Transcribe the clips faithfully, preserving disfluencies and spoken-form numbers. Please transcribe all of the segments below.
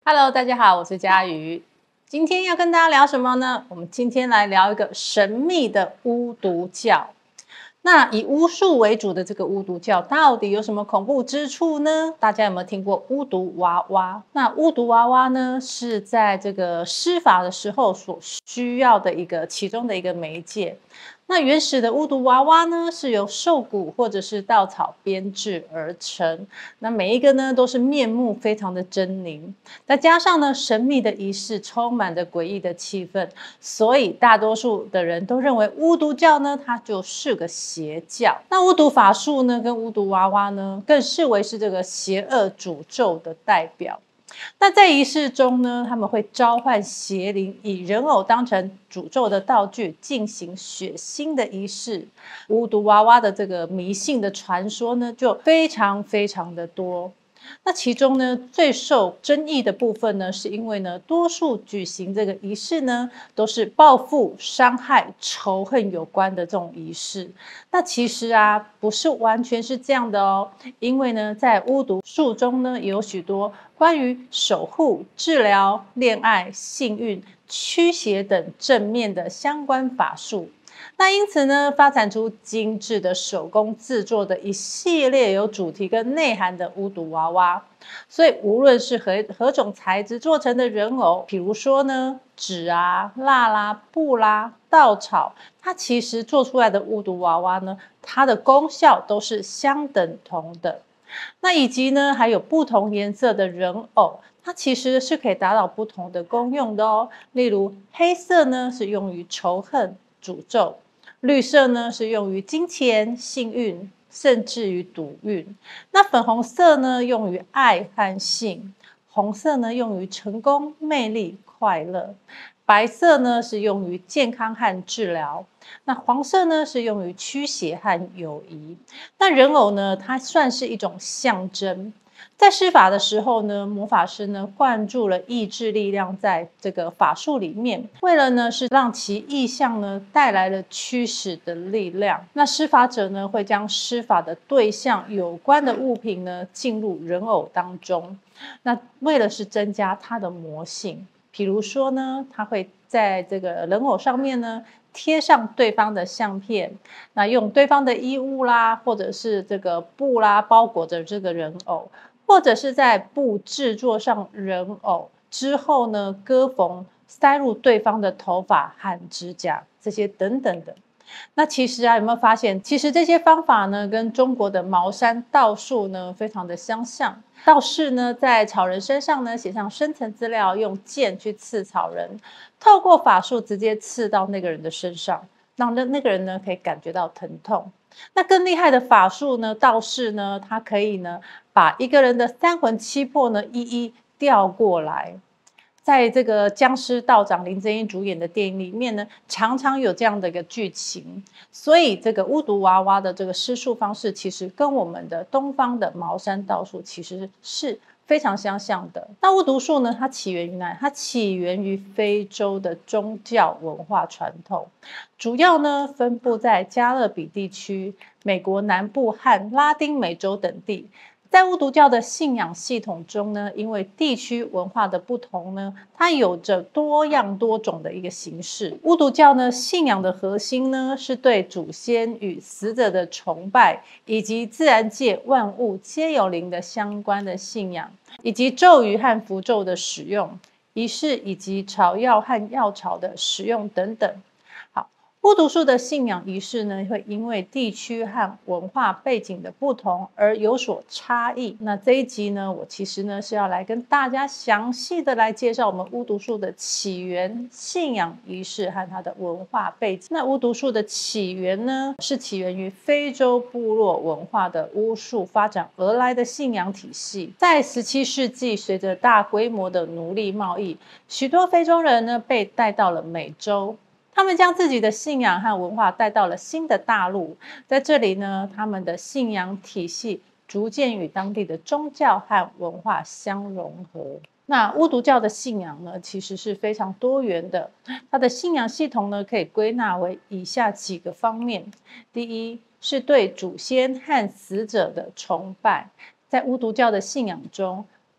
Hello， 大家好，我是佳瑜。今天要跟大家聊什么呢？我们今天来聊一个神秘的巫毒教。那以巫术为主的这个巫毒教，到底有什么恐怖之处呢？大家有没有听过巫毒娃娃？那巫毒娃娃呢，是在这个施法的时候所需要的一个其中的一个媒介。那原始的巫毒娃娃呢，是由兽骨或者是稻草编制而成。那每一个呢，都是面目非常的狰狞，再加上呢，神秘的仪式充满着诡异的气氛，所以大多数的人都认为巫毒教呢，它就是个邪教。那巫毒法术呢，跟巫毒娃娃呢，更视为是这个邪恶诅咒的代表。那在仪式中呢，他们会召唤邪灵，以人偶当成诅咒的道具，进行血腥的仪式。巫毒娃娃的这个迷信的传说呢，就非常非常的多。那其中呢，最受争议的部分呢，是因为呢，多数举行这个仪式呢，都是报复、伤害、仇恨有关的这种仪式。那其实啊，不是完全是这样的哦，因为呢，在巫毒术中呢，有许多关于守护、治疗、恋爱、幸运、驱邪等正面的相关法术。那因此呢，发展出精致的手工制作的一系列有主题跟内涵的巫毒娃娃。所以无论是何何种材质做成的人偶，比如说呢，纸啊、蜡啦、布啦、稻草，它其实做出来的巫毒娃娃呢，它的功效都是相等同的。那以及呢，还有不同颜色的人偶，它其实是可以达到不同的功用的哦。例如黑色呢，是用于仇恨、诅咒。绿色呢是用于金钱、幸运，甚至于赌运。那粉红色呢用于爱和性，红色呢用于成功、魅力、快乐。白色呢是用于健康和治疗，那黄色呢是用于驱邪和友谊。那人偶呢，它算是一种象征。在施法的时候呢，魔法师呢灌注了意志力量在这个法术里面，为了呢是让其意象呢带来了驱使的力量。那施法者呢会将施法的对象有关的物品呢进入人偶当中，那为了是增加它的魔性。比如说呢，他会在这个人偶上面呢贴上对方的相片，那用对方的衣物啦，或者是这个布啦包裹着这个人偶。或者是在布制作上人偶之后呢，割缝塞入对方的头发和指甲，这些等等的。那其实啊，有没有发现，其实这些方法呢，跟中国的茅山道术呢，非常的相像。道士呢，在草人身上呢，写上深层资料，用剑去刺草人，透过法术直接刺到那个人的身上，让那那个人呢，可以感觉到疼痛。那更厉害的法术呢，道士呢，他可以呢，把一个人的三魂七魄呢，一一调过来。在这个僵尸道长林正英主演的电影里面呢，常常有这样的一个剧情。所以这个巫毒娃娃的这个施术方式，其实跟我们的东方的茅山道术其实是非常相像的。那巫毒术呢，它起源于哪里？它起源于非洲的宗教文化传统，主要呢分布在加勒比地区、美国南部和拉丁美洲等地。在巫毒教的信仰系统中呢，因为地区文化的不同呢，它有着多样多种的一个形式。巫毒教呢，信仰的核心呢，是对祖先与死者的崇拜，以及自然界万物皆有灵的相关的信仰，以及咒语和符咒的使用、仪式以及草药和药草的使用等等。巫毒术的信仰仪式呢，会因为地区和文化背景的不同而有所差异。那这一集呢，我其实呢是要来跟大家详细的来介绍我们巫毒术的起源、信仰仪式和它的文化背景。那巫毒术的起源呢，是起源于非洲部落文化的巫术发展而来的信仰体系。在十七世纪，随着大规模的奴隶贸易，许多非洲人呢被带到了美洲。他们将自己的信仰和文化带到了新的大陆，在这里呢，他们的信仰体系逐渐与当地的宗教和文化相融合。那巫毒教的信仰呢，其实是非常多元的，它的信仰系统呢，可以归纳为以下几个方面。第一，是对祖先和死者的崇拜。在巫毒教的信仰中，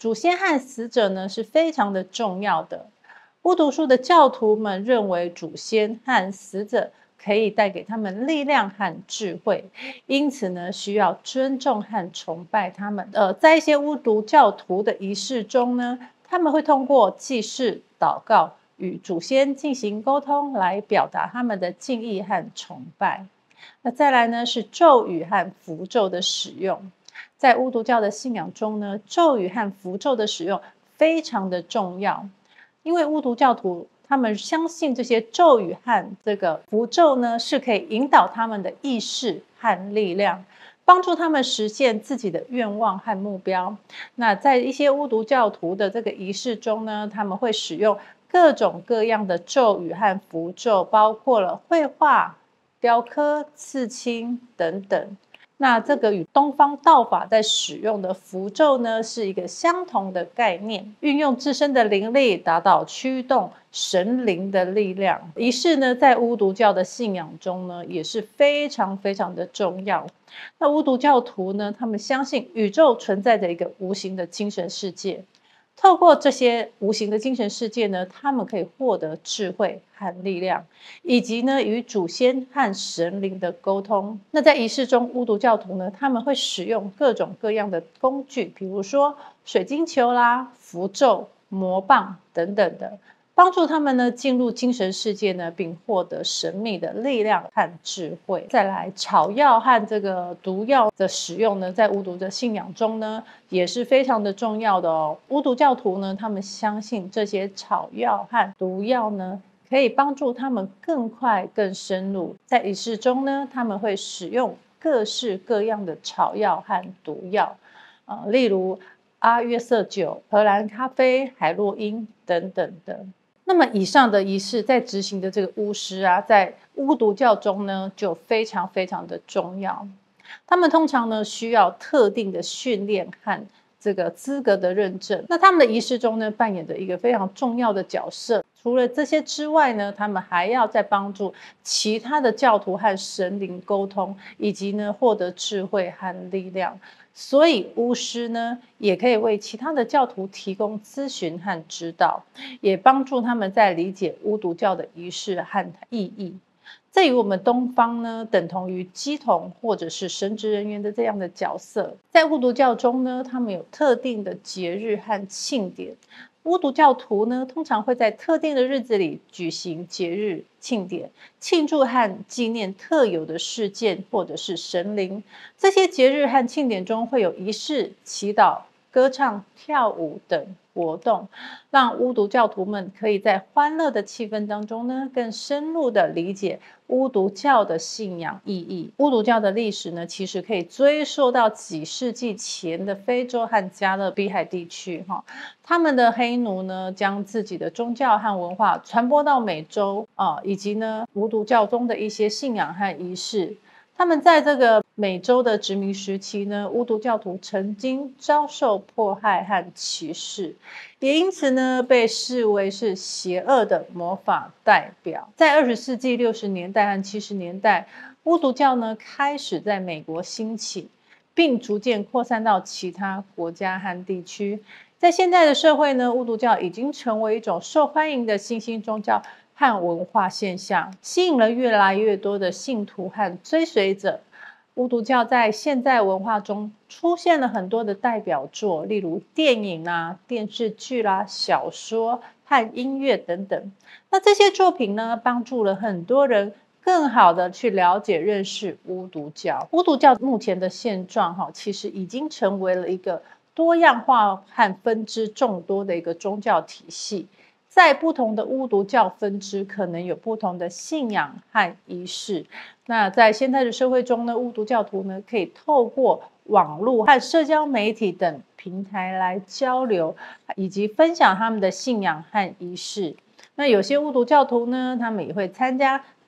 祖先和死者呢是非常的重要的。巫毒术的教徒们认为祖先和死者可以带给他们力量和智慧，因此呢，需要尊重和崇拜他们。呃，在一些巫毒教徒的仪式中呢，他们会通过祭祀、祷告与祖先进行沟通，来表达他们的敬意和崇拜。那再来呢，是咒语和符咒的使用。在巫毒教的信仰中呢，咒语和符咒的使用非常的重要。因为巫毒教徒他们相信这些咒语和这个符咒呢，是可以引导他们的意识和力量，帮助他们实现自己的愿望和目标。那在一些巫毒教徒的这个仪式中呢，他们会使用各种各样的咒语和符咒，包括了绘画、雕刻、刺青等等。那这个与东方道法在使用的符咒呢，是一个相同的概念，运用自身的灵力达到驱动神灵的力量。仪式呢，在巫毒教的信仰中呢，也是非常非常的重要。那巫毒教徒呢，他们相信宇宙存在着一个无形的精神世界。透过这些无形的精神世界呢，他们可以获得智慧和力量，以及呢与祖先和神灵的沟通。那在仪式中，巫毒教徒呢，他们会使用各种各样的工具，比如说水晶球啦、符咒、魔棒等等的，帮助他们呢进入精神世界呢，并获得神秘的力量和智慧。再来，草药和这个毒药的使用呢，在巫毒的信仰中呢，也是非常的重要的哦。巫毒教徒呢，他们相信这些草药和毒药呢，可以帮助他们更快、更深入。在仪式中呢，他们会使用各式各样的草药和毒药，呃，例如阿约瑟酒、荷兰咖啡、海洛因等等的。那么以上的仪式在执行的这个巫师啊，在巫毒教中呢，就非常非常的重要。他们通常呢需要特定的训练和这个资格的认证。那他们的仪式中呢，扮演着一个非常重要的角色。除了这些之外呢，他们还要在帮助其他的教徒和神灵沟通，以及呢获得智慧和力量。所以巫师呢，也可以为其他的教徒提供咨询和指导，也帮助他们在理解巫毒教的仪式和意义。这与我们东方呢，等同于乩童或者是神职人员的这样的角色。在巫毒教中呢，他们有特定的节日和庆典。巫毒教徒呢，通常会在特定的日子里举行节日庆典，庆祝和纪念特有的事件或者是神灵。这些节日和庆典中会有仪式、祈祷、歌唱、跳舞等活动，让巫毒教徒们可以在欢乐的气氛当中呢，更深入的理解巫毒教的信仰意义。巫毒教的历史呢，其实可以追溯到几世纪前的非洲和加勒比海地区哈。他们的黑奴呢，将自己的宗教和文化传播到美洲啊，以及呢巫毒教中的一些信仰和仪式。他们在这个美洲的殖民时期呢，巫毒教徒曾经遭受迫害和歧视，也因此呢被视为是邪恶的魔法代表。在二十世纪六十年代和七十年代，巫毒教呢开始在美国兴起，并逐渐扩散到其他国家和地区。在现在的社会呢，巫毒教已经成为一种受欢迎的新兴宗教和文化现象，吸引了越来越多的信徒和追随者。巫毒教在现代文化中出现了很多的代表作，例如电影啊、电视剧啦、小说和音乐等等。那这些作品呢，帮助了很多人更好的去了解、认识巫毒教。巫毒教目前的现状哈，其实已经成为了一个多样化和分支众多的一个宗教体系。在不同的巫毒教分支，可能有不同的信仰和仪式。那在现在的社会中呢，巫毒教徒呢，可以透过网络和社交媒体等平台来交流，以及分享他们的信仰和仪式。那有些巫毒教徒呢，他们也会参加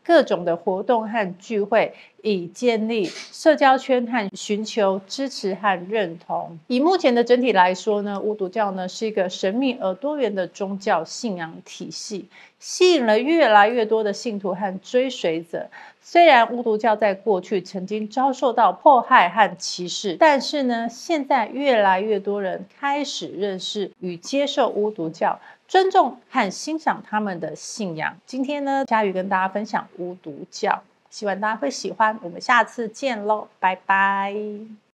各种的活动和聚会，以建立社交圈和寻求支持和认同。以目前的整体来说呢，巫毒教呢是一个神秘而多元的宗教信仰体系，吸引了越来越多的信徒和追随者。虽然巫毒教在过去曾经遭受到迫害和歧视，但是呢，现在越来越多人开始认识与接受巫毒教，尊重和欣赏他们的信仰。今天呢，嘉瑜跟大家分享巫毒教，希望大家会喜欢。我们下次见喽，拜拜。